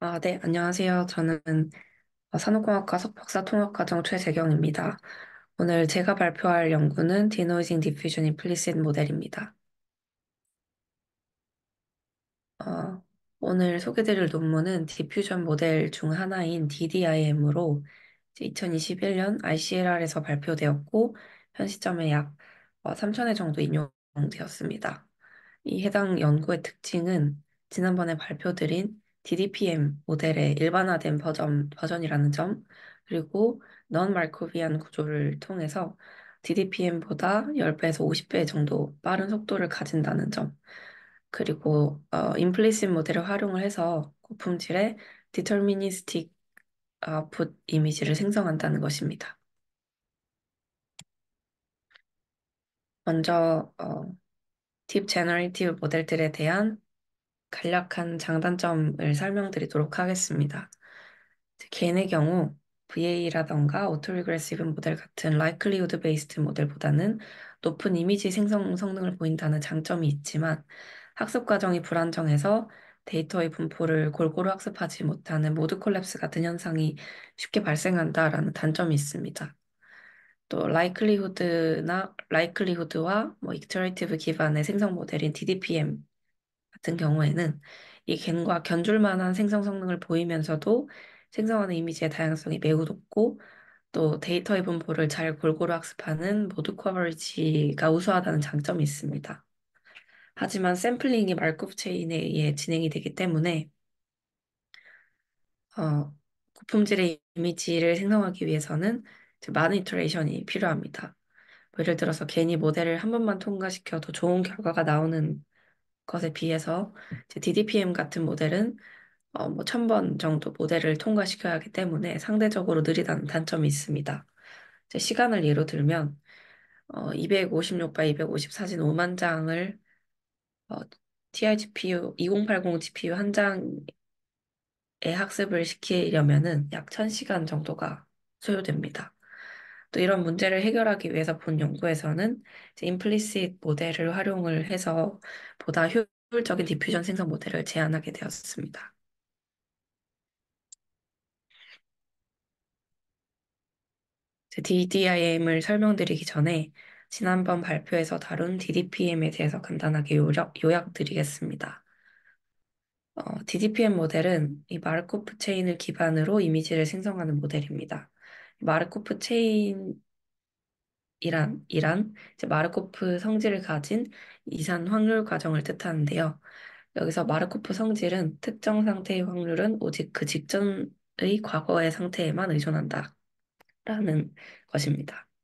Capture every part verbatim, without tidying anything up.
아, 네, 안녕하세요. 저는 어, 산업공학과 석박사 통합과정 최재경입니다. 오늘 제가 발표할 연구는 Denoising Diffusion Implicit 모델입니다. 어, 오늘 소개드릴 논문은 디퓨전 모델 중 하나인 디디아이엠으로 이천이십일 년 아이씨엘알에서 발표되었고, 현 시점에 약 삼천 회 정도 인용되었습니다. 이 해당 연구의 특징은 지난번에 발표드린 디디피엠 모델의 일반화된 버전, 버전이라는 점, 그리고 non-말코비안 구조를 통해서 디디피엠보다 십 배에서 오십 배 정도 빠른 속도를 가진다는 점, 그리고 어, 임플리시트 모델을 활용을 해서 고품질의 디터미니스틱 아웃풋 이미지를 생성한다는 것입니다. 먼저 어, 딥 제너레이티브 모델들에 대한 간략한 장단점을 설명드리도록 하겠습니다. 개인의 경우 브이에이라던가 오토리그레시브 모델 같은 likelihood based 모델보다는 높은 이미지 생성 성능을 보인다는 장점이 있지만 학습 과정이 불안정해서 데이터의 분포를 골고루 학습하지 못하는 모드 콜랩스 같은 현상이 쉽게 발생한다라는 단점이 있습니다. 또 likelihood나 likelihood와 뭐 iterative 기반의 생성 모델인 디디피엠 같은 경우에는 이 겐과 견줄 만한 생성 성능을 보이면서도 생성하는 이미지의 다양성이 매우 높고 또 데이터의 분포를 잘 골고루 학습하는 모드 커버리지가 우수하다는 장점이 있습니다. 하지만 샘플링이 말쿠프 체인에 의해 진행이 되기 때문에 어, 고품질의 이미지를 생성하기 위해서는 이제 많은 이터레이션이 필요합니다. 뭐 예를 들어서 괜히 모델을 한 번만 통과시켜도 좋은 결과가 나오는 것에 비해서 이제 디디피엠 같은 모델은 어, 뭐 천 번 정도 모델을 통과시켜야 하기 때문에 상대적으로 느리다는 단점이 있습니다. 이제 시간을 예로 들면 어, 이백오십육 바이 이백오십 사진 오만 장을 어, 티아이 지피유 이공팔공 지피유 한 장에 학습을 시키려면은 약 천 시간 정도가 소요됩니다. 또 이런 문제를 해결하기 위해서 본 연구에서는 이제 임플리시트 모델을 활용을 해서 보다 효율적인 디퓨전 생성 모델을 제안하게 되었습니다. 디디아이엠을 설명드리기 전에 지난번 발표에서 다룬 디디피엠에 대해서 간단하게 요약, 요약드리겠습니다. 어, 디디피엠 모델은 이 마르코프 체인을 기반으로 이미지를 생성하는 모델입니다. 마르코프 체인이란 이란 이제 마르코프 성질을 가진 이산 확률 과정을 뜻하는데요. 여기서 마르코프 성질은 특정 상태의 확률은 오직 그 직전의 과거의 상태에만 의존한다라는 것입니다.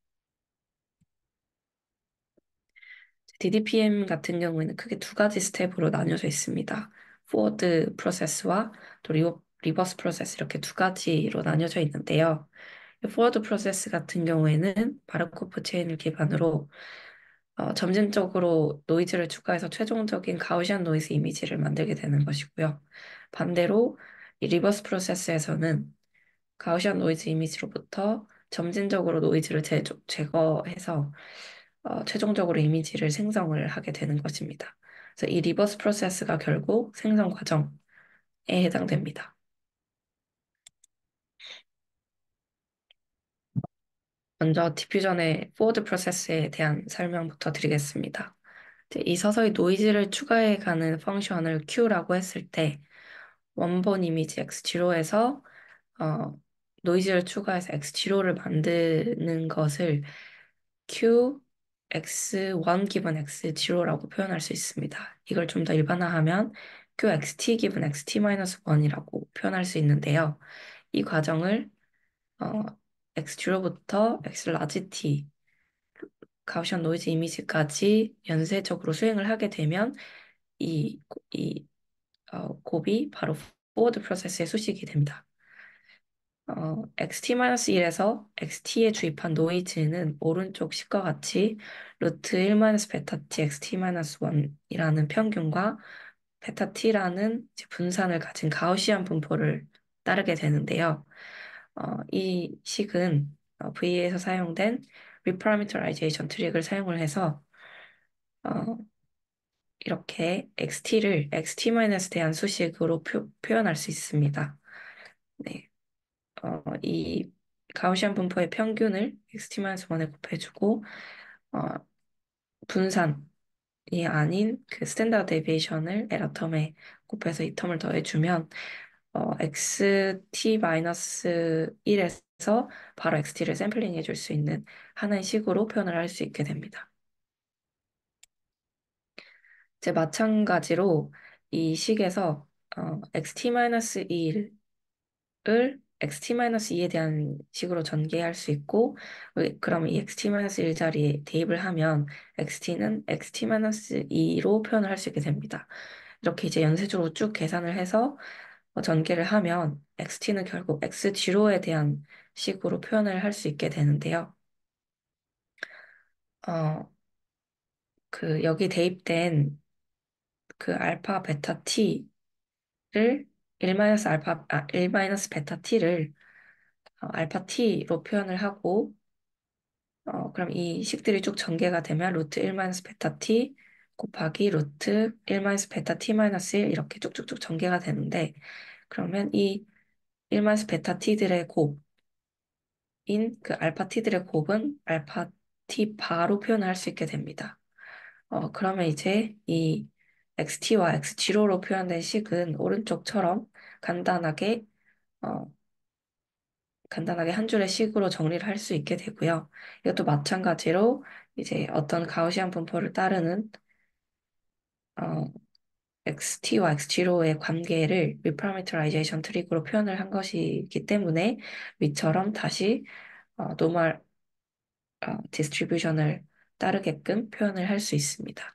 디디피엠 같은 경우에는 크게 두 가지 스텝으로 나뉘어져 있습니다. 포워드 프로세스와 또 리버, 리버스 프로세스 이렇게 두 가지로 나뉘어져 있는데요. 포워드 프로세스 같은 경우에는 바르코프 체인을 기반으로 어, 점진적으로 노이즈를 추가해서 최종적인 가우시안 노이즈 이미지를 만들게 되는 것이고요. 반대로 이 리버스 프로세스에서는 가우시안 노이즈 이미지로부터 점진적으로 노이즈를 제, 제거해서 어, 최종적으로 이미지를 생성을 하게 되는 것입니다. 그래서 이 리버스 프로세스가 결국 생성 과정에 해당됩니다. 먼저 디퓨전의 포워드 프로세스에 대한 설명부터 드리겠습니다. 이제 이 서서히 노이즈를 추가해가는 펑션을 Q라고 했을 때 원본 이미지 엑스 제로에서 어, 노이즈를 추가해서 엑스 제로를 만드는 것을 Q 엑스 원 기분 엑스 제로라고 표현할 수 있습니다. 이걸 좀 더 일반화하면 Q 엑스티 기분 엑스티 마이너스 원이라고 표현할 수 있는데요. 이 과정을 어, 엑스 제로부터 X 라지 T 가우시안 노이즈 이미지까지 연쇄적으로 수행을 하게 되면 이, 이 어, 곱이 바로 포워드 프로세스의 수식이 됩니다. 어, 엑스티-일에서 엑스티에 주입한 노이즈는 오른쪽 식과 같이 루트 일 베타 t xt-일이라는 평균과 베타 t라는 이제 분산을 가진 가우시안 분포를 따르게 되는데요. 어, 이 식은 어, 브이에이에서 사용된 reparameterization 트릭을 사용을 해서 어, 이렇게 엑스티를 엑스티-에 대한 수식으로 표, 표현할 수 있습니다. 네. 어, 이 가우시안 분포의 평균을 엑스티-일에 곱해주고 어, 분산이 아닌 그 스탠다드 데비에이션을 에러 텀에 곱해서 이 텀을 더해주면 어, 엑스티-일에서 바로 엑스티를 샘플링 해줄 수 있는 하나의 식으로 표현을 할 수 있게 됩니다. 이제 마찬가지로 이 식에서 어, 엑스티-이를 엑스티-이에 대한 식으로 전개할 수 있고, 어, 그럼 이 엑스티-일 자리에 대입을 하면 엑스티는 엑스티-이로 표현을 할 수 있게 됩니다. 이렇게 이제 연쇄적으로 쭉 계산을 해서 어, 전개를 하면 엑스티는 결국 엑스지로에 대한 식으로 표현을 할 수 있게 되는데요. 어, 그 여기 대입된 그 알파 베타 t를 일 마이너스 알파 아, 일 마이너스 베타 t를 어, 알파 t로 표현을 하고 어, 그럼 이 식들이 쭉 전개가 되면 루트 일 마이너스 베타 t 곱하기 루트 일 마이너스 베타 t 마이너스 일 이렇게 쭉쭉쭉 전개가 되는데 그러면 이 일 마이너스 베타 t들의 곱인 그 알파 t들의 곱은 알파 t 바로 표현을 할 수 있게 됩니다. 어, 그러면 이제 이 엑스티와 엑스지로로 표현된 식은 오른쪽처럼 간단하게 어, 간단하게 한 줄의 식으로 정리를 할 수 있게 되고요. 이것도 마찬가지로 이제 어떤 가우시안 분포를 따르는 어, 엑스티와 엑스지로의 관계를 리파라미터라이제이션 트릭으로 표현을 한 것이기 때문에 위처럼 다시 어, 노멀 어, 디스트리뷰션을 따르게끔 표현을 할 수 있습니다.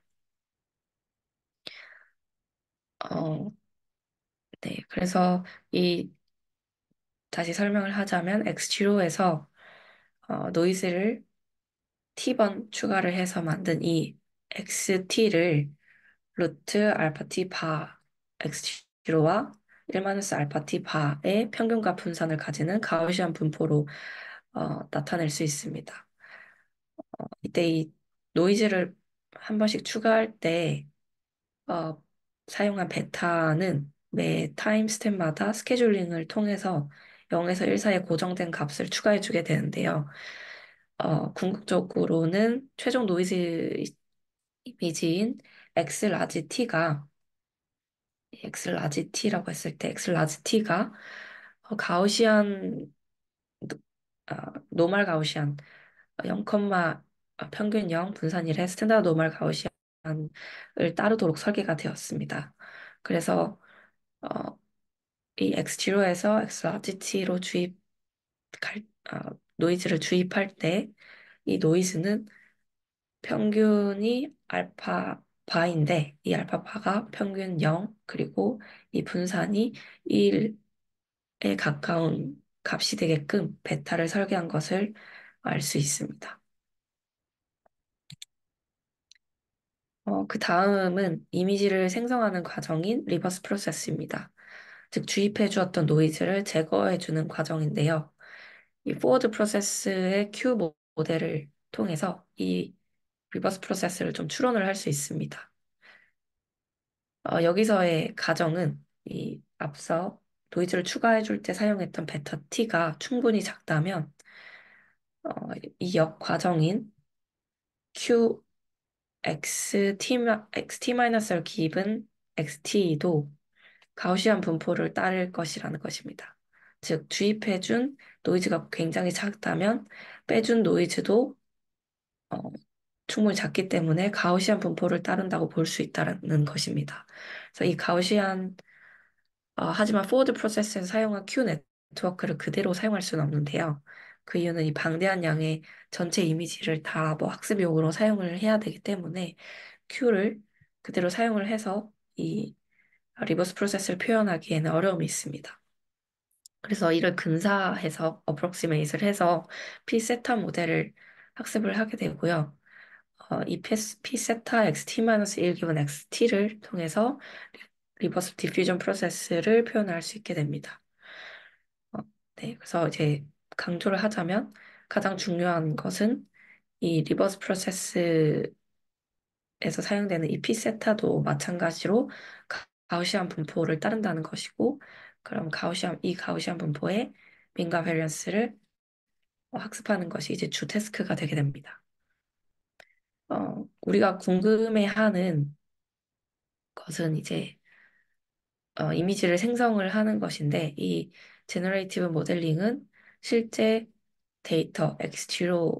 어, 네, 그래서 이 다시 설명을 하자면 엑스지로에서 어, 노이즈를 t번 추가를 해서 만든 이 엑스티를 루트 알파 t 바 엑스지로와 일 마이너스 알파 t 바의 평균과 분산을 가지는 가우시안 분포로 어, 나타낼 수 있습니다. 이때 이 노이즈를 한 번씩 추가할 때 어, 사용한 베타는 매 타임 스텝마다 스케줄링을 통해서 영에서 일 사이에 고정된 값을 추가해주게 되는데요. 어, 궁극적으로는 최종 노이즈 이미지인 X 라지 T가 X 라지 T라고 했을 때 X 라지 T가 어, 가우시안 아, 노멀 가우시안 영, 아, 평균 영, 분산 일의 스탠다드 노멀 가우시안을 따르도록 설계가 되었습니다. 그래서 어, 이 엑스지로에서 X 라지 T로 주입 갈, 어, 노이즈를 주입할 때 이 노이즈는 평균이 알파 바인데 이 알파 바가 평균 영 그리고 이 분산이 일에 가까운 값이 되게끔 베타를 설계한 것을 알 수 있습니다. 어, 그 다음은 이미지를 생성하는 과정인 리버스 프로세스입니다. 즉 주입해 주었던 노이즈를 제거해 주는 과정인데요. 이 포워드 프로세스의 Q 모- 모델을 통해서 이 리버스 프로세스를 좀 추론을 할 수 있습니다. 어, 여기서의 가정은 이 앞서 노이즈를 추가해 줄 때 사용했던 베타 t가 충분히 작다면 어, 이 역 과정인 q x t x t-를 기입은 xt도 가우시안 분포를 따를 것이라는 것입니다. 즉 주입해 준 노이즈가 굉장히 작다면 빼준 노이즈도 어, 충분히 작기 때문에 가우시안 분포를 따른다고 볼 수 있다는 것입니다. 그래서 이 가우시안 어, 하지만 포워드 프로세스에서 사용한 Q 네트워크를 그대로 사용할 수는 없는데요. 그 이유는 이 방대한 양의 전체 이미지를 다 뭐 학습용으로 사용을 해야 되기 때문에 Q를 그대로 사용을 해서 이 리버스 프로세스를 표현하기에는 어려움이 있습니다. 그래서 이를 근사해서 어프록시메이트를 해서 P세타 모델을 학습을 하게 되고요. 어, 이 P세타 xt-일 기분 xt를 통해서 리버스 디퓨전 프로세스를 표현할 수 있게 됩니다. 어, 네, 그래서 이제 강조를 하자면 가장 중요한 것은 이 리버스 프로세스를 사용되는 이 피세타도 마찬가지로 가- 가우시안 분포를 따른다는 것이고, 그럼 가우시안, 이 가우시안 분포의 민과 베리언스를 학습하는 것이 이제 주 태스크가 되게 됩니다. 어, 우리가 궁금해하는 것은 이제 어, 이미지를 생성을 하는 것인데, 이 제너레이티브 모델링은 실제 데이터 엑스 지로에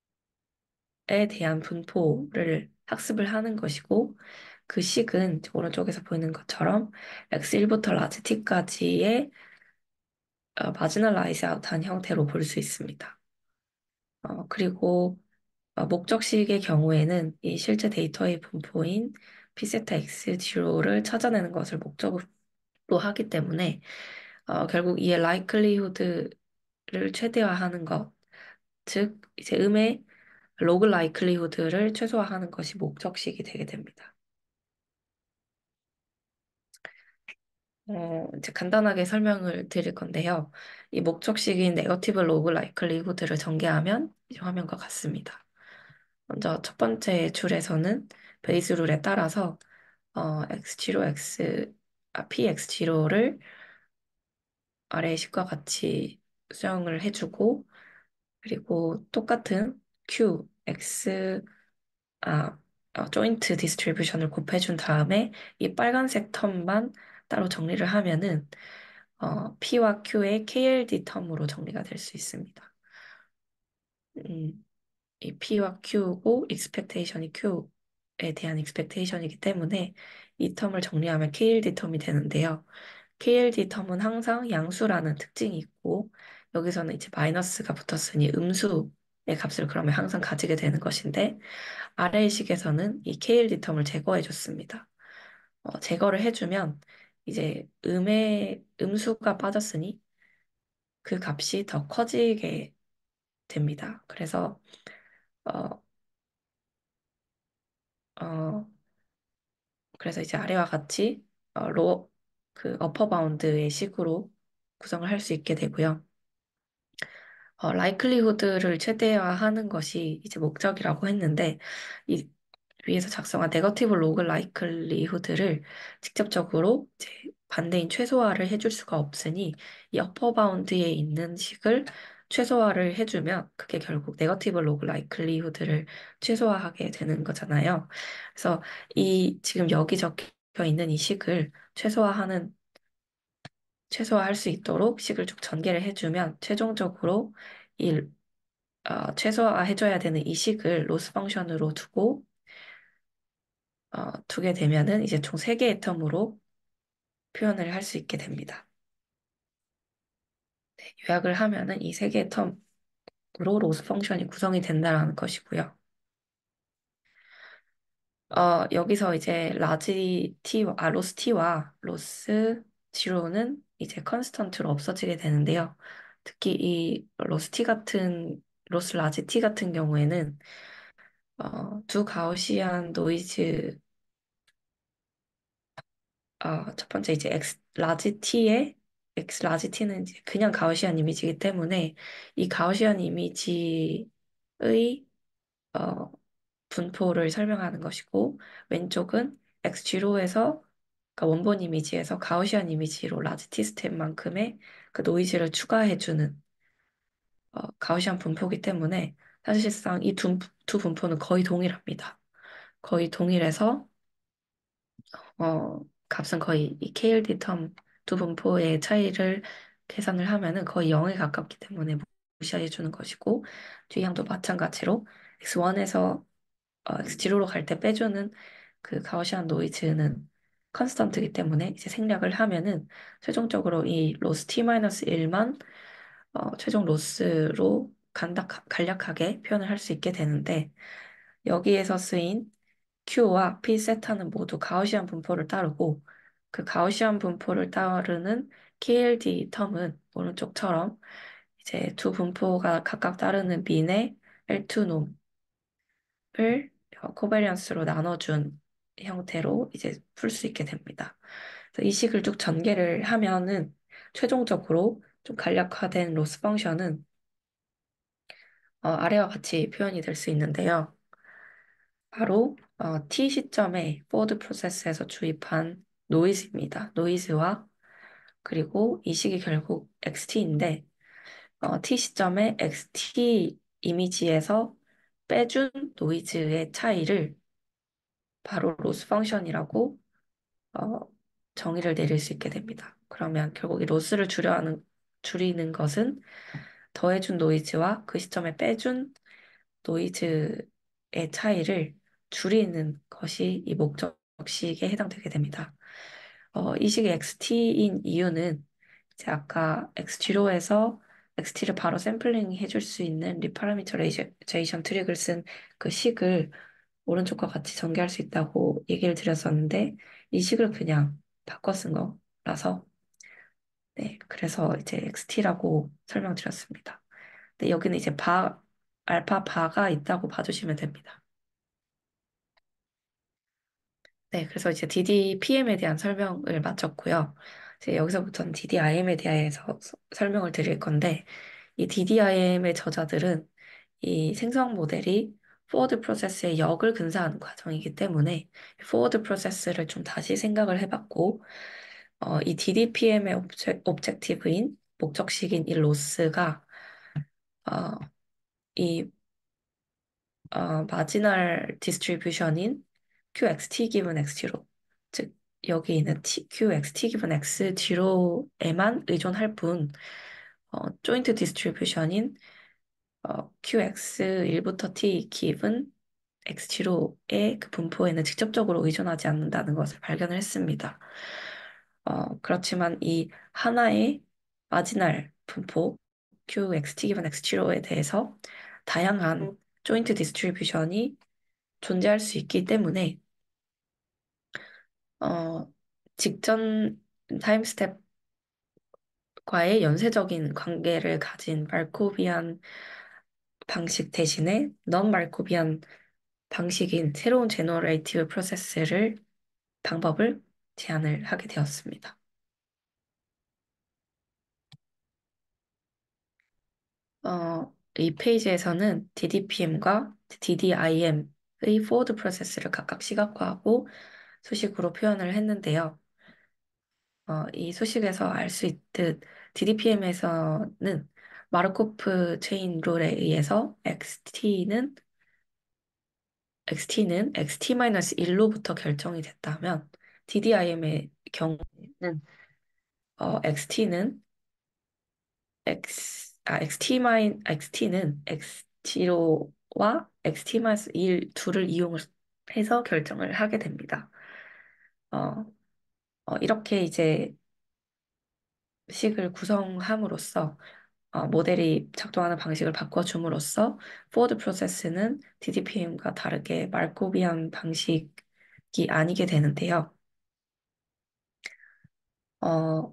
대한 분포를 학습을 하는 것이고, 그 식은 오른쪽에서 보이는 것처럼 엑스 일부터 라지 t까지의 마지널라이즈 아웃한 형태로 볼 수 있습니다. 어, 그리고 어, 목적식의 경우에는 이 실제 데이터의 분포인 피세타 엑스 지로를 찾아내는 것을 목적으로 하기 때문에 어, 결국 이의 likelihood를 최대화하는 것, 즉 이제 음의 log likelihood를 최소화하는 것이 목적식이 되게 됩니다. 어, 이제 간단하게 설명을 드릴 건데요. 이 목적식인 네거티브 로그 라이클리후드를 전개하면 이제 화면과 같습니다. 먼저 첫 번째 줄에서는 베이스 룰에 따라서 어, 엑스 지로, X, 아, 피 엑스 지로를 아래의 식과 같이 수정을 해주고, 그리고 똑같은 Q, X, 아, 어, 조인트 디스트리뷰션을 곱해준 다음에 이 빨간색 텀만 따로 정리를 하면은 어, P와 Q의 케이엘디 텀으로 정리가 될 수 있습니다. 음, 이 P와 Q고 expectation이 Q에 대한 expectation이기 때문에 이 텀을 정리하면 케이엘디 텀이 되는데요. 케이엘디 텀은 항상 양수라는 특징이 있고 여기서는 이제 마이너스가 붙었으니 음수의 값을 그러면 항상 가지게 되는 것인데 아래의 식에서는 이 케이엘디 텀을 제거해 줬습니다. 어, 제거를 해주면 이제 음의 음수가 빠졌으니 그 값이 더 커지게 됩니다. 그래서 어, 어, 그래서 이제 아래와 같이 어, 로, 그 어퍼 바운드의 식으로 구성을 할 수 있게 되고요. 어, 라이클리후드를 최대화하는 것이 이제 목적이라고 했는데 이 위에서 작성한 네거티브 로그 라이클리후드를 직접적으로 이제 반대인 최소화를 해줄 수가 없으니 이 어퍼 바운드에 있는 식을 최소화를 해주면 그게 결국 네거티브 로그 라이클리후드를 최소화하게 되는 거잖아요. 그래서 이 지금 여기 적혀 있는 이 식을 최소화하는 최소화할 수 있도록 식을 쭉 전개를 해주면 최종적으로 이 어, 최소화해줘야 되는 이 식을 로스 펑션으로 두고 어, 두게 되면은 이제 총 세 개의 텀으로 표현을 할 수 있게 됩니다. 요약을 하면은 이 세 개의 텀으로 로스 펑션이 구성이 된다는 것이고요. 어, 여기서 이제 라지 t, 아, 로스 t와 로스 지로는 이제 컨스턴트로 없어지게 되는데요. 특히 이 로스 t 같은, 로스 라지 t 같은 경우에는 어, 두 가우시안 노이즈, 어, 첫 번째 이제 X 라지 t의 X 라지 t는 이제 그냥 가우시안 이미지이기 때문에 이 가우시안 이미지의 어, 분포를 설명하는 것이고 왼쪽은 엑스 지로에서 그러니까 원본 이미지에서 가우시안 이미지로 라지 t 스텝만큼의 그 노이즈를 추가해주는 어, 가우시안 분포이기 때문에 사실상 이 두, 두 분포는 거의 동일합니다. 거의 동일해서 어, 값은 거의 이 케이엘디 텀 두 분포의 차이를 계산을 하면은 거의 영에 가깝기 때문에 무시해 주는 것이고 뒤향도 마찬가지로 엑스 원에서 어, 엑스 지로로 갈 때 빼주는 그 가우시안 노이즈는 컨스턴트이기 때문에 이제 생략을 하면은 최종적으로 이 로스 t-일만 어, 최종 로스로 간략, 간략하게 표현을 할 수 있게 되는데 여기에서 쓰인 Q와 P 세타는 모두 가우시안 분포를 따르고 그 가우시안 분포를 따르는 케이엘디 텀은 오른쪽처럼 이제 두 분포가 각각 따르는 민의 엘 투 놈을 코베리언스로 나눠준 형태로 이제 풀 수 있게 됩니다. 그래서 이 식을 쭉 전개를 하면은 최종적으로 좀 간략화된 로스 펑션은 어, 아래와 같이 표현이 될 수 있는데요. 바로 어, T 시점에 포워드 프로세스에서 주입한 노이즈입니다. 노이즈와 그리고 이 식이 결국 엑스티인데 어, T 시점에 엑스티 이미지에서 빼준 노이즈의 차이를 바로 로스 펑션이라고 어, 정의를 내릴 수 있게 됩니다. 그러면 결국 이 로스를 줄여 하는, 줄이는 것은 더해준 노이즈와 그 시점에 빼준 노이즈의 차이를 줄이는 것이 이 목적식에 해당되게 됩니다. 어, 이 식이 엑스티인 이유는 이제 아까 엑스지로에서 엑스티를 바로 샘플링 해줄 수 있는 리파라미터레이션 트릭을 쓴 그 식을 오른쪽과 같이 전개할 수 있다고 얘기를 드렸었는데 이 식을 그냥 바꿔 쓴 거라서 네, 그래서 이제 엑스티라고 설명드렸습니다. 근데 여기는 이제 바, 알파 바가 있다고 봐주시면 됩니다. 네, 그래서 이제 디디피엠에 대한 설명을 마쳤고요. 이제 여기서부터는 디디아이엠에 대해서 서- 설명을 드릴 건데, 이 디디아이엠의 저자들은 이 생성 모델이 포워드 프로세스의 역을 근사하는 과정이기 때문에 포워드 프로세스를 좀 다시 생각을 해봤고, 어, 이 디디피엠의 옵제, 옵젝티브인 목적식인 이 로스가 어, 이 어, 마지널 디스트리뷰션인 qxt 기분 x로 즉 여기 있는 t, qxt 기분 x로에만 의존할 뿐 어, 조인트 디스트리뷰션인 어, qx 일부터 t 기분 x로의 그 분포에는 직접적으로 의존하지 않는다는 것을 발견을 했습니다. 어, 그렇지만 이 하나의 마지날 분포 qxt 기분 x로에 대해서 다양한 조인트 디스트리뷰션이 존재할 수 있기 때문에 어, 직전 타임 스텝과의 연쇄적인 관계를 가진 말코비안 방식 대신에 넌 말코비안 방식인 새로운 제너레이티브 프로세스를 방법을 제안을 하게 되었습니다. 어, 이 페이지에서는 디디피엠과 디디아이엠의 포워드 프로세스를 각각 시각화하고 수식으로 표현을 했는데요. 어, 이 소식에서 알 수 있듯 디디피엠에서는 마르코프 체인 룰에 의해서 엑스티는 엑스티는 엑스티-일로부터 결정이 됐다면 디디아이엠의 경우에는 어, 엑스티는 X 아 엑스티 마인 엑스티는 엑스티로와 엑스티-일 둘을 이용을 해서 결정을 하게 됩니다. 어, 어, 이렇게 이제 식을 구성함으로써 어, 모델이 작동하는 방식을 바꿔줌으로써 포워드 프로세스는 디디피엠과 다르게 말코비안 방식이 아니게 되는데요. 어,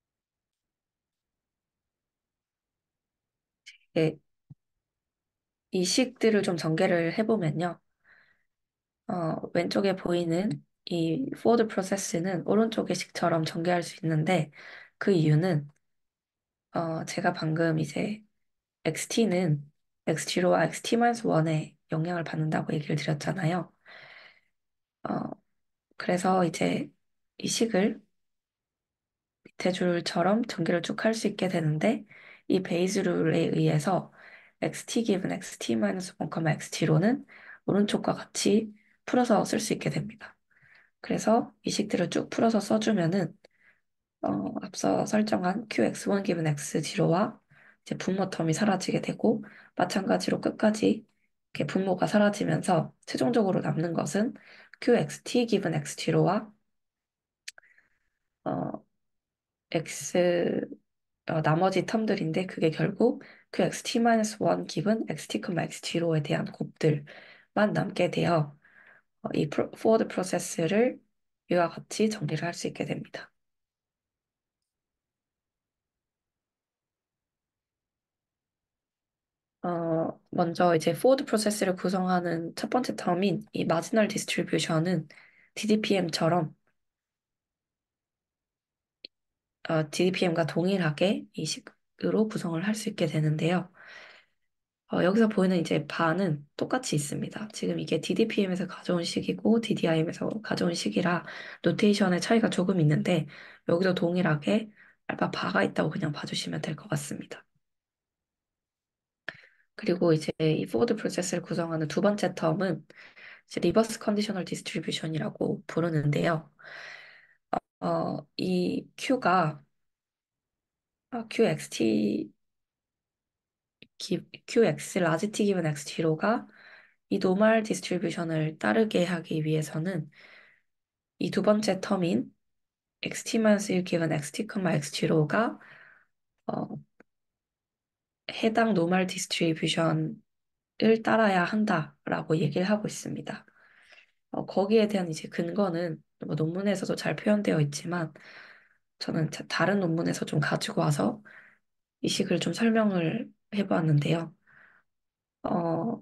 예, 이 식들을 좀 전개를 해보면요. 어, 왼쪽에 보이는 이 포워드 프로세스는 오른쪽의 식처럼 전개할 수 있는데 그 이유는 어, 제가 방금 이제 엑스티는 엑스지로와 엑스티-일에 영향을 받는다고 얘기를 드렸잖아요. 어, 그래서 이제 이 식을 밑에 줄처럼 전개를 쭉 할 수 있게 되는데 이 베이즈 룰에 의해서 xt 기분 xt-일, xt로는 오른쪽과 같이 풀어서 쓸 수 있게 됩니다. 그래서 이 식들을 쭉 풀어서 써주면은 어, 앞서 설정한 qx1 기분 x지로와 이제 분모 텀이 사라지게 되고 마찬가지로 끝까지 이렇게 분모가 사라지면서 최종적으로 남는 것은 qxt 기분 x지로와 어, x 어, 나머지 텀들인데 그게 결국 그 xt-일 기분 xt, x로에 대한 곱들만 남게 되어 어, 이 프로, 포워드 프로세스를 이와 같이 정리를 할 수 있게 됩니다. 어, 먼저 이제 포워드 프로세스를 구성하는 첫 번째 텀인 이 마지널 디스트리뷰션은 디디피엠처럼 어, 디디피엠과 동일하게 이 식으로 구성을 할 수 있게 되는데요. 어, 여기서 보이는 이제 바는 똑같이 있습니다. 지금 이게 디디피엠에서 가져온 식이고 디디아이엠에서 가져온 식이라 노테이션의 차이가 조금 있는데 여기도 동일하게 알파 바가 있다고 그냥 봐주시면 될 것 같습니다. 그리고 이제 이 포워드 프로세스를 구성하는 두 번째 텀은 이제 리버스 컨디셔널 디스트리뷰션이라고 부르는데요. 어, 이 Q가 아, QXT 기, QX 라지 T 기분 X 제로가 이 노멀 디스트리뷰션을 따르게 하기 위해서는 이 두 번째 텀인 xt-일 기분 xt, x 제로가 어, 해당 노멀 디스트리뷰션을 따라야 한다라고 얘기를 하고 있습니다. 어, 거기에 대한 이제 근거는 뭐 논문에서도 잘 표현되어 있지만 저는 자- 다른 논문에서 좀 가지고 와서 이 식을 좀 설명을 해보았는데요. 어,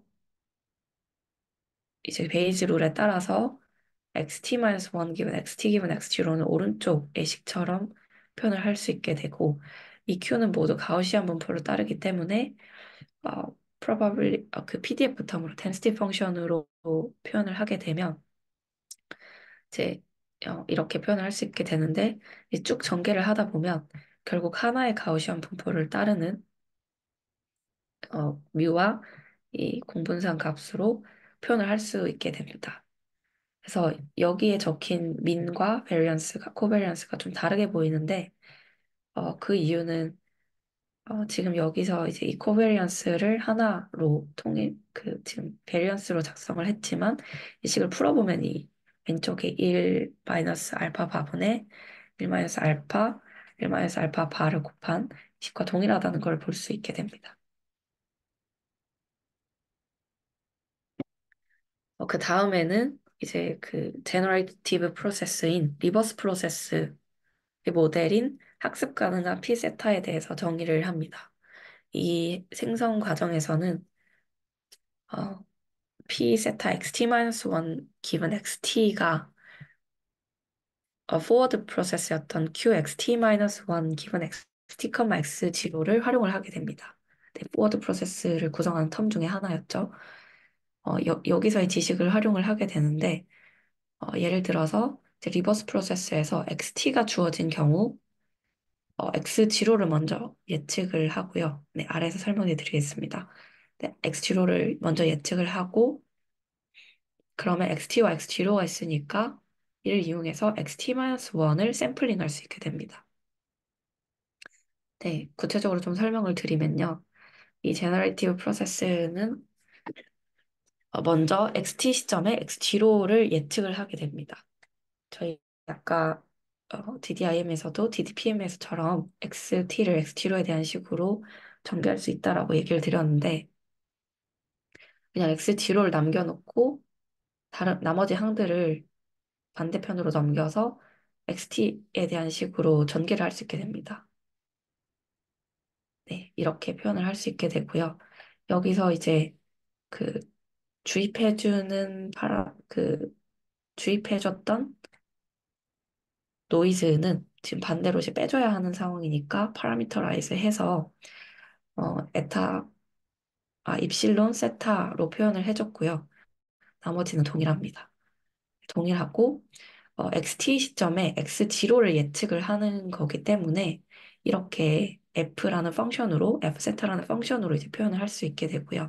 이제 베이지 룰에 따라서 xt-일 기분 xt 기분 x 제로는 오른쪽의 식처럼 표현을 할 수 있게 되고 이 q는 모두 가우시안 분포를 따르기 때문에 어, probably 어, 그 피디에프 텀으로 density 펑션으로 표현을 하게 되면 이제 어, 이렇게 표현을 할 수 있게 되는데 이쭉 전개를 하다 보면 결국 하나의 가우시안 분포를 따르는 어, 뮤와 이 공분상 값으로 표현을 할 수 있게 됩니다. 그래서 여기에 적힌 민과 베리언스가 코베리언스가 좀 다르게 보이는데 어, 그 이유는 어, 지금 여기서 이제 이 코베리언스를 하나로 통일 그 지금 베리언스로 작성을 했지만 이 식을 풀어보면 이 왼쪽에 일 마이너스 알파 바분의 일 마이너스 알파 일 마이너스 알파 바를 곱한 식과 동일하다는 걸 볼 수 있게 됩니다. 어, 그 다음에는 이제 그 제너레이티브 프로세스인 리버스 프로세스의 모델인 학습 가능한 피세타에 대해서 정의를 합니다. 이 생성 과정에서는 어, P세타 xt-일 기분 xt가 어, forward 프로세스였던 qxt-일 기분 xt, x 제로를 활용을 하게 됩니다. 네, forward 프로세스를 구성하는 텀 중에 하나였죠. 어, 여, 여기서의 지식을 활용을 하게 되는데 어, 예를 들어서 이제 리버스 프로세스에서 xt가 주어진 경우 어, x 제로를 먼저 예측을 하고요. 네, 아래에서 설명해 드리겠습니다. 네, x 제로를 먼저 예측을 하고 그러면 xt와 x 제로가 있으니까 이를 이용해서 xt-일을 샘플링할 수 있게 됩니다. 네, 구체적으로 좀 설명을 드리면요. 이 제너레이티브 프로세스는 어, 먼저 xt 시점에 x 제로를 예측을 하게 됩니다. 저희 아까 어, 디디아이엠에서도 디디피엠에서처럼 xt를 x 제로에 대한 식으로 전개할 수 있다라고 얘기를 드렸는데 그냥 x 제로를 남겨놓고 다른 나머지 항들을 반대편으로 넘겨서 엑스티에 대한 식으로 전개를 할 수 있게 됩니다. 네, 이렇게 표현을 할 수 있게 되고요. 여기서 이제 그 주입해주는 파라, 그 주입해줬던 노이즈는 지금 반대로 이제 빼줘야 하는 상황이니까 파라미터라이즈 해서 어, 에타, 아, 입실론, 세타로 표현을 해줬고요. 나머지는 동일합니다. 동일하고 어, xt 시점에 x 제로를 예측을 하는 거기 때문에 이렇게 f라는 펑션으로 f세타라는 펑션으로 이제 표현을 할 수 있게 되고요.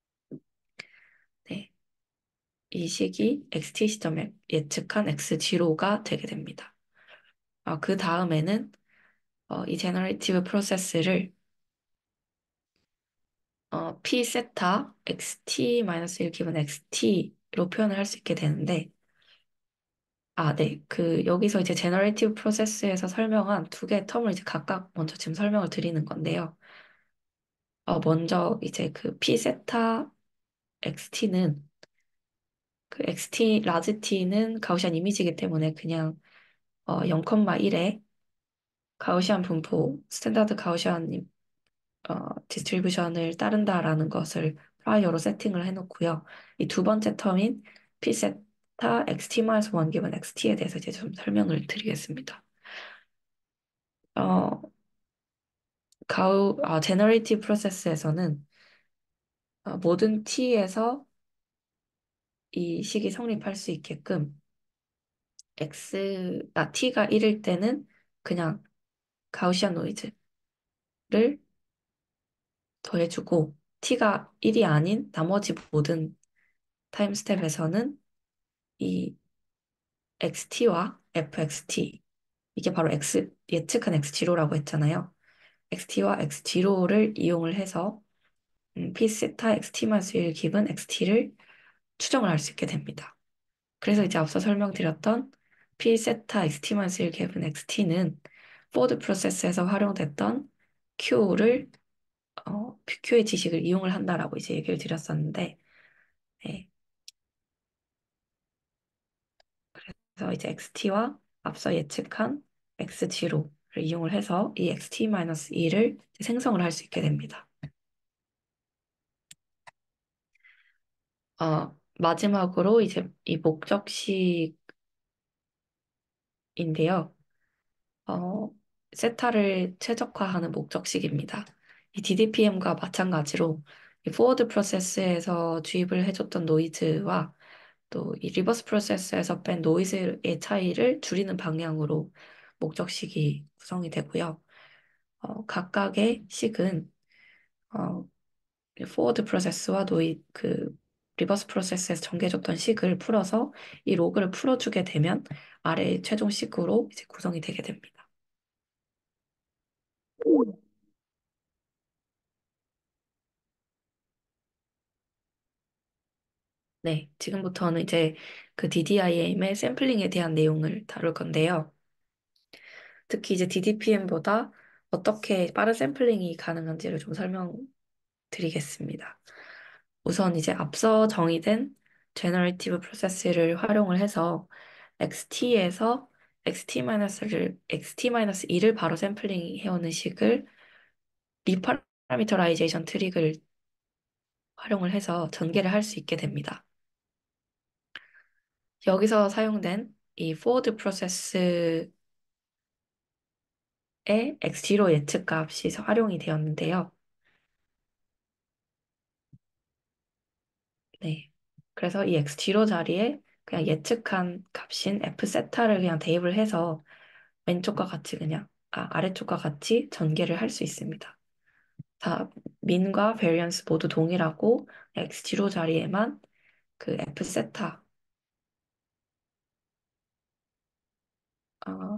네, 이 식이 xt 시점에 예측한 x 제로가 되게 됩니다. 아, 그 다음에는 어, 이 제너레이티브 프로세스를 어, p 세타 xt-일 기분 xt로 표현을 할 수 있게 되는데 아, 네. 그, 여기서 이제 제너레이티브 프로세스에서 설명한 두 개의 텀을 이제 각각 먼저 지금 설명을 드리는 건데요. 어, 먼저 이제 그 P 세타 엑스티는 그 엑스티 라지 T는 가우시안 이미지이기 때문에 그냥 어, 영,일에 가우시안 분포, 스탠다드 가우시안 어, 디스트리뷰션을 따른다라는 것을 프라이어로 세팅을 해놓고요. 이 두 번째 텀인 P 세타 xt-일 기분 xt에 대해서 이제 좀 설명을 드리겠습니다. 어, 가우, 아, 제너레이티브 프로세스에서는 어, 모든 t에서 이 식이 성립할 수 있게끔 x, 아, t가 일일 때는 그냥 가우시안 노이즈를 더해주고 t가 일이 아닌 나머지 모든 타임 스텝에서는 이 엑스티와 에프엑스티 이게 바로 x 예측한 엑스 지로라고 했잖아요. 엑스티와 엑스 지로를 이용을 해서 음, p 세타 xt-일 기분 xt를 추정을 할 수 있게 됩니다. 그래서 이제 앞서 설명드렸던 p 세타 xt-일 기분 xt는 포워드 프로세스에서 활용됐던 q를 어, q의 지식을 이용을 한다라고 이제 얘기를 드렸었는데, 네. 그래서 이제 xt와 앞서 예측한 x지로를 이용을 해서 이 xt-이를 생성을 할 수 있게 됩니다. 어, 마지막으로 이제 이 목적식인데요. 어, 세타를 최적화하는 목적식입니다. 이 디디피엠과 마찬가지로 이 포워드 프로세스에서 주입을 해줬던 노이즈와 또 이 리버스 프로세스에서 뺀 노이즈의 차이를 줄이는 방향으로 목적식이 구성이 되고요. 어, 각각의 식은 어, 포워드 프로세스와 노이 그 리버스 프로세스에서 정해졌던 식을 풀어서 이 로그를 풀어주게 되면 아래의 최종 식으로 이제 구성이 되게 됩니다. 네, 지금부터는 이제 그 디디아이엠의 샘플링에 대한 내용을 다룰 건데요. 특히 이제 디디피엠보다 어떻게 빠른 샘플링이 가능한지를 좀 설명드리겠습니다. 우선 이제 앞서 정의된 제너레이티브 프로세스를 활용을 해서 엑스티에서 엑스티-를, 엑스티-이를 바로 샘플링 해오는 식을 리파라미터라이제이션 트릭을 활용을 해서 전개를 할 수 있게 됩니다. 여기서 사용된 이 forward 프로세스의 엑스지로 예측 값이 활용이 되었는데요. 네. 그래서 이 엑스지로 자리에 그냥 예측한 값인 F세타를 그냥 대입을 해서 왼쪽과 같이 그냥, 아, 아래쪽과 같이 전개를 할 수 있습니다. 다, 민과 베리언스 모두 동일하고 엑스지로 자리에만 그 F세타, 어,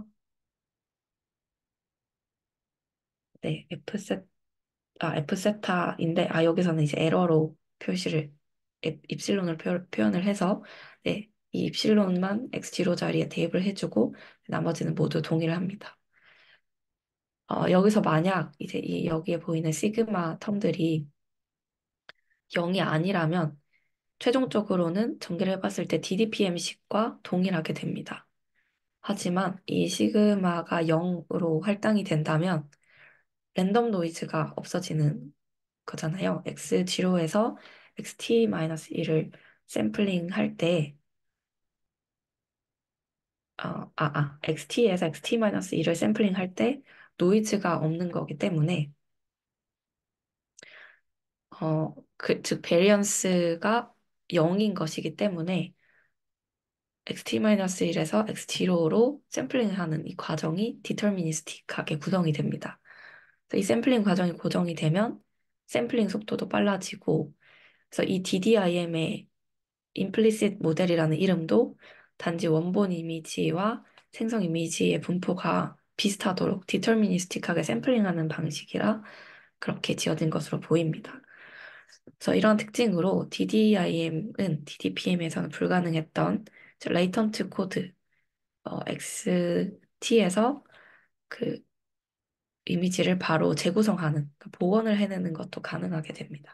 네, F세, 아, F세타인데, 아, 여기서는 이제 에러로 표시를, 에- 입실론을 표, 표현을 해서, 네, 이 입실론만 엑스지로 자리에 대입을 해주고, 나머지는 모두 동일합니다. 어, 여기서 만약 이제 이 여기에 보이는 시그마 텀들이 영이 아니라면 최종적으로는 전개를 해봤을 때 디디피엠식과 동일하게 됩니다. 하지만 이 시그마가 영으로 할당이 된다면 랜덤 노이즈가 없어지는 거잖아요. 엑스지로에서 엑스티-일을 샘플링 할 때, 어, 아, 아, 엑스티에서 엑스티-일을 샘플링 할 때 노이즈가 없는 거기 때문에 어, 그, 즉, 베리언스가 영인 것이기 때문에 엑스티-일에서 엑스지로로 샘플링하는 이 과정이 디터미니스틱하게 구성이 됩니다. 그래서 이 샘플링 과정이 고정이 되면 샘플링 속도도 빨라지고, 그래서 이 디디아이엠의 implicit 모델이라는 이름도 단지 원본 이미지와 생성 이미지의 분포가 비슷하도록 디터미니스틱하게 샘플링하는 방식이라 그렇게 지어진 것으로 보입니다. 그래서 이런 특징으로 디디아이엠은 디디피엠에서는 불가능했던 레이턴트 코드 어, 엑스티에서 그 이미지를 바로 재구성하는, 그 복원을 해내는 것도 가능하게 됩니다.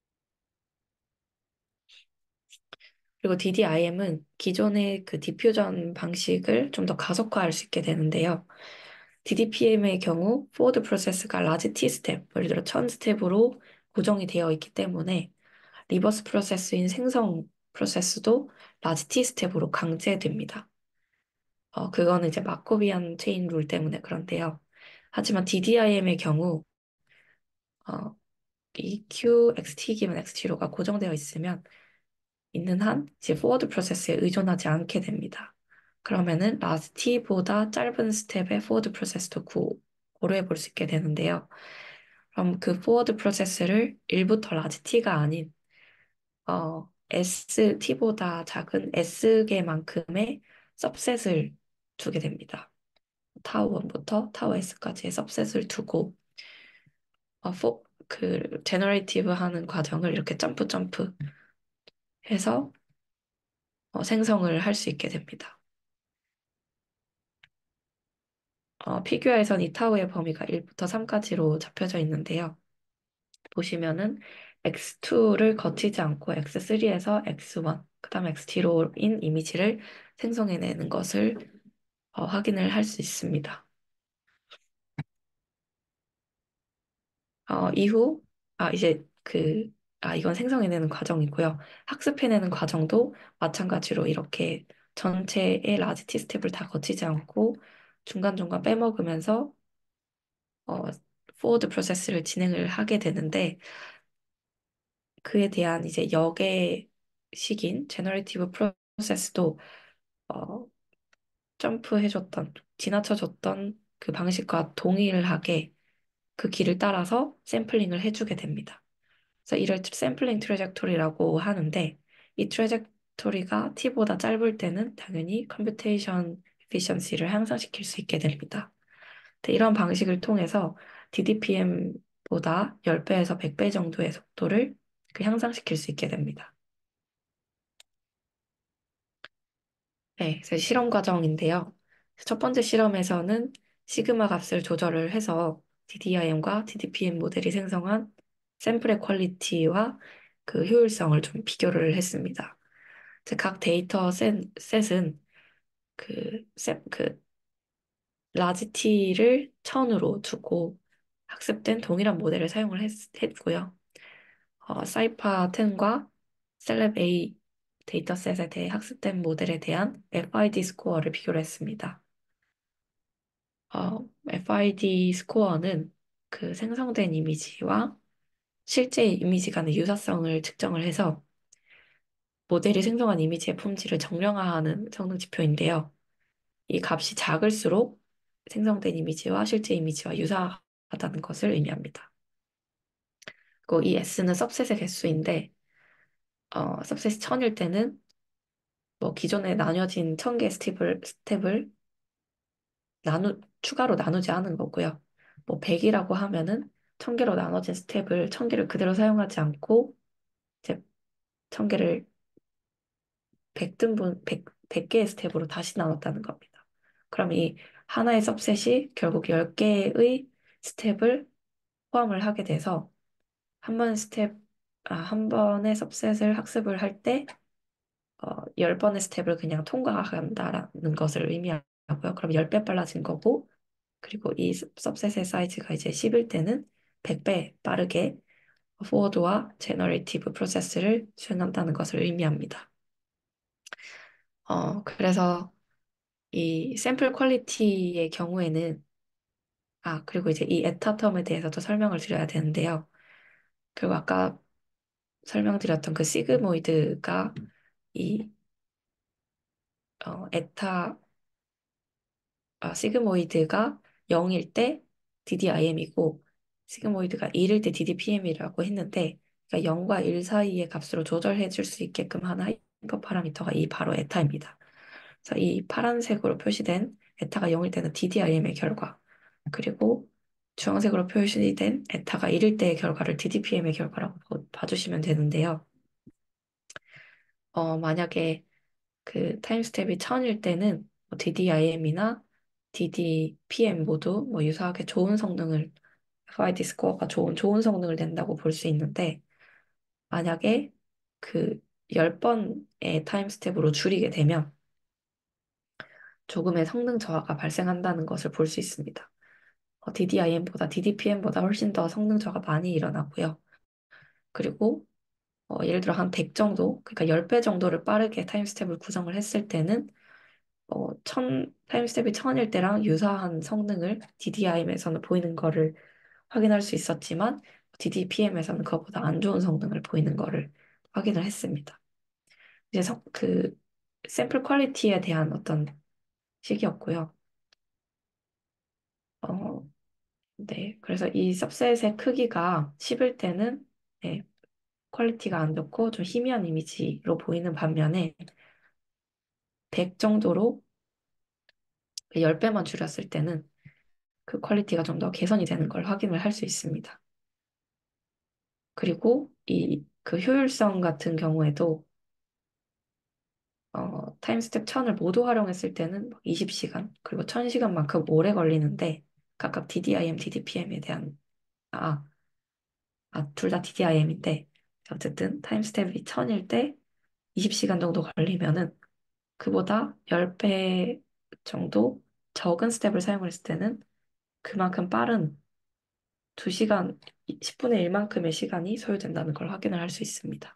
그리고 디디아이엠은 기존의 그 디퓨전 방식을 좀 더 가속화할 수 있게 되는데요. 디디피엠의 경우 포워드 프로세스가 라지 T 스텝, 예를 들어 천 스텝으로 고정이 되어 있기 때문에 리버스 프로세스인 생성 프로세스도 라지 T 스텝으로 강제됩니다. 어, 그거는 이제 마코비안 체인 룰 때문에 그런데요. 하지만 디디아이엠의 경우 어, 이 Q, xt 기분 xt로가 고정되어 있으면 있는 한 이제 forward 프로세스에 의존하지 않게 됩니다. 그러면은 last t보다 짧은 스텝의 forward 프로세스도 구, 고려해 볼 수 있게 되는데요. 그럼 그 forward 프로세스를 일부터 large t가 아닌 어, S, t보다 작은 S개만큼의 सब셋을 두게 됩니다. 타워 일부터 타워 S까지의 सब셋을 두고 어, 포, 그 제너레이티브 하는 과정을 이렇게 점프 점프 해서 어, 생성을 할 수 있게 됩니다. 어, 피규어에선 이 타워의 범위가 일부터 삼까지로 잡혀져 있는데요. 보시면은 엑스 투를 거치지 않고 엑스 쓰리에서 엑스 원, 그 다음 엑스 티로인 이미지를 생성해내는 것을 어, 확인을 할 수 있습니다. 어, 이후, 아, 이제 그, 아, 이건 생성해내는 과정이고요. 학습해내는 과정도 마찬가지로 이렇게 전체의 라지 티 스텝을 다 거치지 않고 중간중간 빼먹으면서 어, 포워드 프로세스를 진행을 하게 되는데 그에 대한 이제 역의 식인 제너레이티브 프로세스도 어, 점프해줬던, 지나쳐줬던 그 방식과 동일하게 그 길을 따라서 샘플링을 해주게 됩니다. 그래서 이를 샘플링 트래젝토리라고 하는데 이 트래젝토리가 t보다 짧을 때는 당연히 컴퓨테이션 에피션시를 향상시킬 수 있게 됩니다. 네, 이런 방식을 통해서 디디피엠보다 십 배에서 백 배 정도의 속도를 그 향상시킬 수 있게 됩니다. 네, 그래서 실험 과정인데요. 첫 번째 실험에서는 시그마 값을 조절을 해서 디디아이엠과 디디피엠 모델이 생성한 샘플의 퀄리티와 그 효율성을 좀 비교를 했습니다. 이제 각 데이터 셋, 셋은 그, 셋, 그 라지 T를 천으로 두고 학습된 동일한 모델을 사용을 했, 했고요. 어, 사이파 텐과 셀렙 A 데이터셋에 대해 학습된 모델에 대한 에프아이디 스코어를 비교를 했습니다. 어, 에프아이디 스코어는 그 생성된 이미지와 실제 이미지 간의 유사성을 측정을 해서 모델이 생성한 이미지의 품질을 정량화하는 성능 지표인데요. 이 값이 작을수록 생성된 이미지와 실제 이미지와 유사하다는 것을 의미합니다. 그리고 이 S는 सब셋의 개수인데 어, सब셋이 천일 때는 뭐 기존에 나뉘어진 천 개의 스텝을, 스텝을 나누, 추가로 나누지 않은 거고요. 뭐 백이라고 하면은 천 개로 나눠진 스텝을 천 개를 그대로 사용하지 않고 이제 천 개를 백 등분, 백, 백 개의 스텝으로 다시 나눴다는 겁니다. 그럼 이 하나의 सब셋이 결국 열 개의 스텝을 포함을 하게 돼서 한 번 스텝, 아, 한 번의 सब셋을 학습을 할 때, 어, 열 번의 스텝을 그냥 통과한다라는 것을 의미하고요. 그럼 십 배 빨라진 거고, 그리고 이 सब셋의 사이즈가 이제 십일 때는 백 배 빠르게 포워드와 제너레이티브 프로세스를 수행한다는 것을 의미합니다. 어, 그래서 이 샘플 퀄리티의 경우에는, 아, 그리고 이제 이 에타 텀에 대해서도 설명을 드려야 되는데요. 그리고 아까 설명드렸던 그 시그모이드가 이 어, 에타 아, 시그모이드가 영일 때 디디아이엠이고 시그모이드가 일일 때 디디피엠이라고 했는데 그러니까 영과 일 사이의 값으로 조절해 줄 수 있게끔 하는 하이퍼 파라미터가 이 바로 에타입니다. 그래서 이 파란색으로 표시된 에타가 영일 때는 디디아이엠의 결과 그리고 주황색으로 표시된 에타가 일일 때의 결과를 디디피엠의 결과라고 봐- 봐주시면 되는데요. 어, 만약에 그 타임 스텝이 천일 때는 뭐 디디아이엠이나 디디피엠 모두 뭐 유사하게 좋은 성능을 에프아이디 스코어가 좋은 좋은 성능을 낸다고 볼 수 있는데 만약에 그 십 번의 타임 스텝으로 줄이게 되면 조금의 성능 저하가 발생한다는 것을 볼 수 있습니다. 어, 디디아이엠보다 디디피엠보다 훨씬 더 성능 저하가 많이 일어나고요. 그리고 어, 예를 들어 한 백 정도, 그러니까 십 배 정도를 빠르게 타임 스텝을 구성을 했을 때는 어, 천, 타임스텝이 천일 때랑 유사한 성능을 디디아이엠에서는 보이는 거를 확인할 수 있었지만 디디피엠에서는 그것보다 안 좋은 성능을 보이는 거를 확인을 했습니다. 이제 성, 그 샘플 퀄리티에 대한 어떤 식이었고요. 어, 네. 그래서 이 सब셋의 크기가 십일 때는 네, 퀄리티가 안 좋고 좀 희미한 이미지로 보이는 반면에 백 정도로 십 배만 줄였을 때는 그 퀄리티가 좀 더 개선이 되는 걸 확인을 할 수 있습니다. 그리고 이 그 효율성 같은 경우에도 어, 타임스텝 천을 모두 활용했을 때는 이십 시간, 그리고 천 시간만큼 오래 걸리는데 각각 디디아이엠, 디디피엠에 대한 아, 아, 둘 다 디디아이엠인데 어쨌든 타임스텝이 천일 때 이십 시간 정도 걸리면은 그보다 십 배 정도 적은 스텝을 사용했을 때는 그만큼 빠른 두 시간, 십분의 일만큼의 시간이 소요된다는 걸 확인을 할 수 있습니다.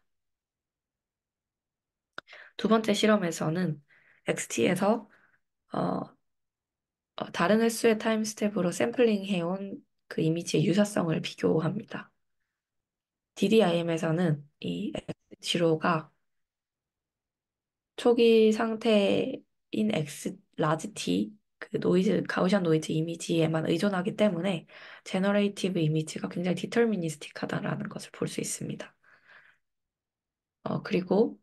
두 번째 실험에서는 엑스티에서 어, 어, 다른 횟수의 타임 스텝으로 샘플링 해온 그 이미지의 유사성을 비교합니다. 디디아이엠에서는 이 엑스지로가 초기 상태인 X 라지 T 그 노이즈 가우시안 노이즈 이미지에만 의존하기 때문에 제너레이티브 이미지가 굉장히 디터미니스틱하다라는 것을 볼 수 있습니다. 어, 그리고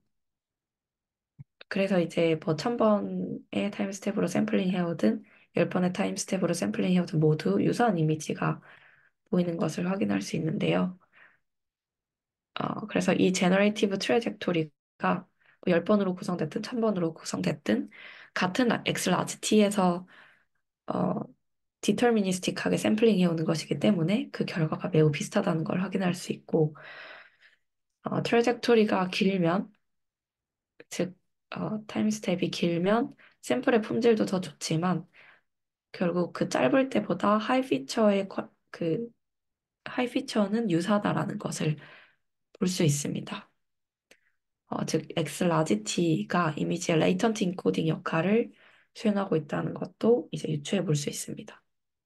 그래서 이제 뭐 천 번의 타임 스텝으로 샘플링 해오든 열 번의 타임 스텝으로 샘플링 해오든 모두 유사한 이미지가 보이는 것을 확인할 수 있는데요. 어, 그래서 이 제너레이티브 트래젝토리가 열 번으로 구성됐든 천 번으로 구성됐든 같은 X 라지 T에서 어, 디터미니스틱하게 샘플링 해오는 것이기 때문에 그 결과가 매우 비슷하다는 걸 확인할 수 있고 어, 트래젝토리가 길면 즉 어, 타임 스텝이 길면 샘플의 품질도 더 좋지만 결국 그 짧을 때보다 하이 피처의 퀄- 그 하이 피처는 유사하다라는 것을 볼 수 있습니다. 어, 즉 X 라지 T가 이미지의 레이턴트 인코딩 역할을 수행하고 있다는 것도 이제 유추해 볼 수 있습니다.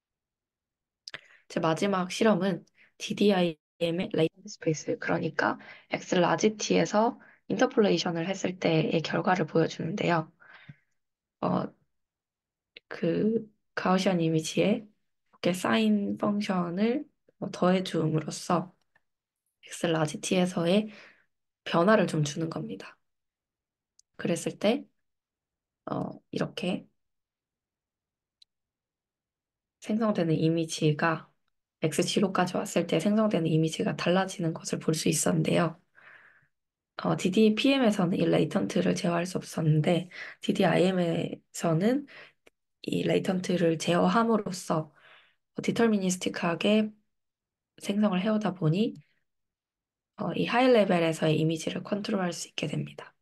제 마지막 실험은 디디아이엠의 레이턴트 스페이스, 그러니까 X 라지 T에서 인터폴레이션을 했을 때의 결과를 보여주는데요. 어, 그 가우시안 이미지에 이렇게 사인 펑션을 뭐 더해줌으로써 X 라지 T에서의 변화를 좀 주는 겁니다. 그랬을 때 어, 이렇게 생성되는 이미지가 엑스지로까지 왔을 때 생성되는 이미지가 달라지는 것을 볼 수 있었는데요. 어, 디디피엠에서는 이 레이턴트를 제어할 수 없었는데 디디아이엠에서는 이 레이턴트를 제어함으로써 디터미니스틱하게 생성을 해오다 보니 어, 이 하이 레벨에서의 이미지를 컨트롤할 수 있게 됩니다.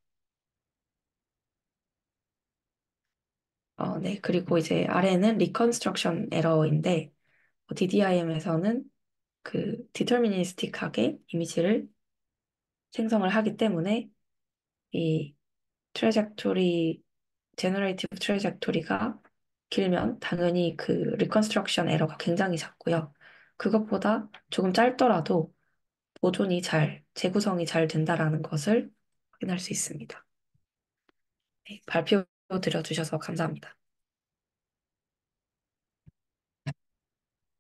어, 네. 그리고 이제 아래는 리컨스트럭션 에러인데 디디아이엠에서는 그 디터미니스틱하게 이미지를 생성을 하기 때문에 이 트래젝토리, 제너레이티브 트래젝토리가 길면 당연히 그 리컨스트럭션 에러가 굉장히 작고요. 그것보다 조금 짧더라도 보존이 잘, 재구성이 잘 된다라는 것을 확인할 수 있습니다. 네, 발표 드려주셔서 감사합니다.